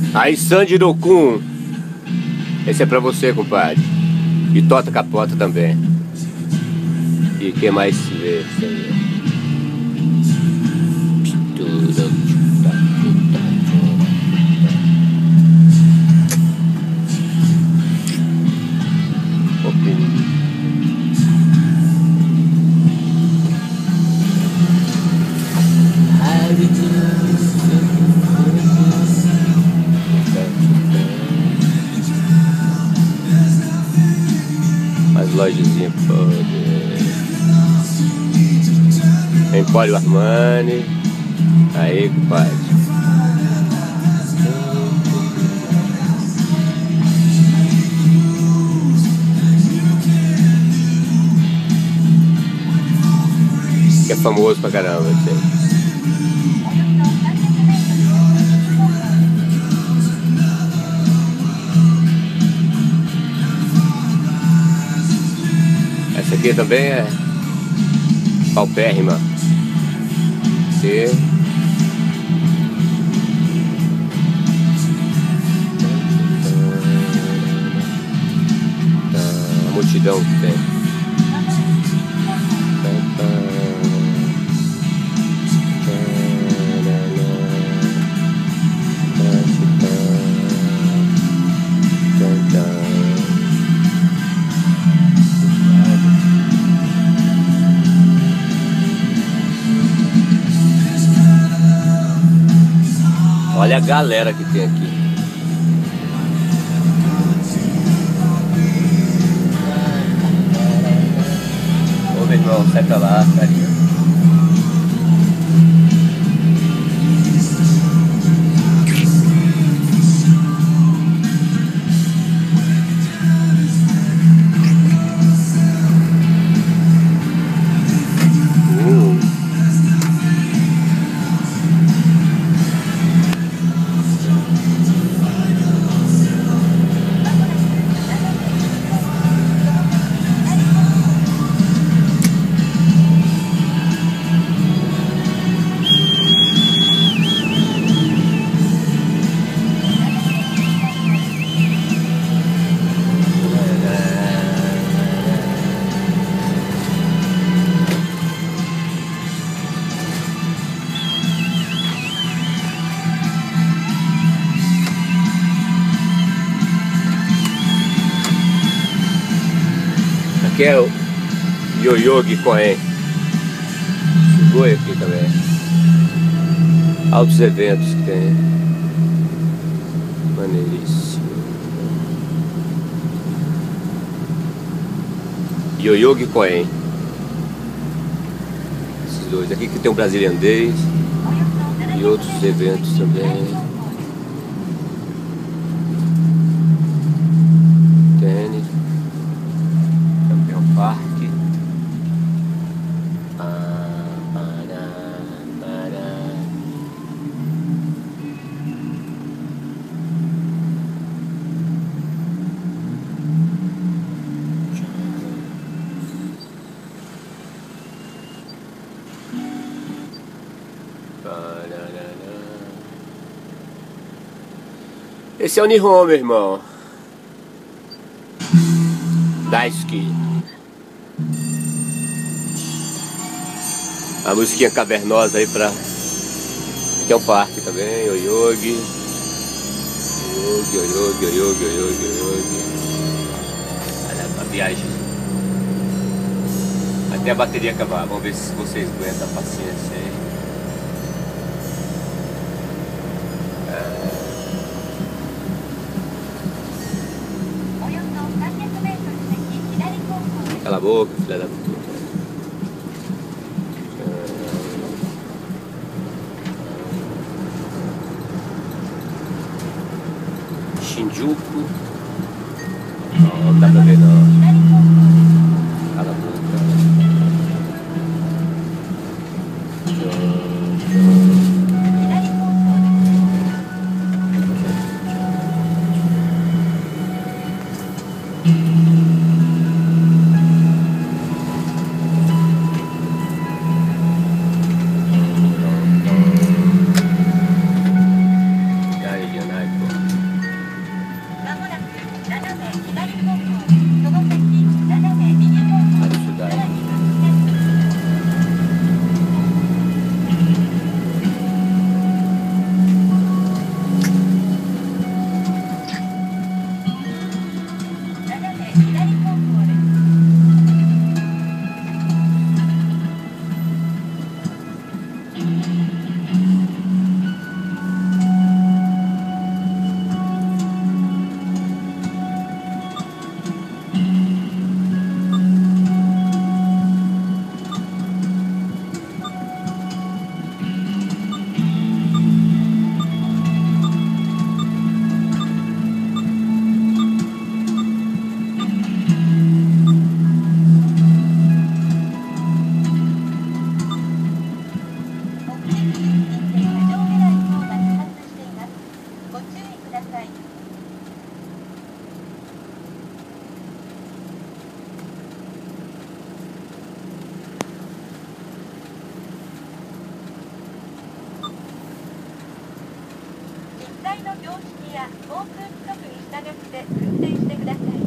Aí, Sandirokun. Esse é pra você, compadre. E Tota Capota também. E quem mais se vê? Isso aí. As lojazinhas Empório Armani. Aí, compadre. Que é famoso pra caramba, isso aí. Essa aqui também é paupérrima. E a multidão que tem. Olha a galera que tem aqui. Ô, meu irmão, sai pra lá, carinha. Aqui é o Yoyogi Koen. Goi aqui também. Altos eventos que tem. Maneiríssimo. Yoyogi Koen. Esses dois aqui que tem o Brazilian Days e outros eventos também. Parque. Esse é o Nihon, meu irmão. Daisuke. A musiquinha cavernosa aí pra... Aqui é um parque também, Yoyogi. Yoyogi. Olha a viagem. Até a bateria acabar. Vamos ver se vocês aguentam a paciência aí. Cala a boca, filha da puta. Shinjuku. Não dá pra ver não. Cala a boca. Aí, Yanai, pô. 注意ください。実際の標識や交通規則に従って運転してください。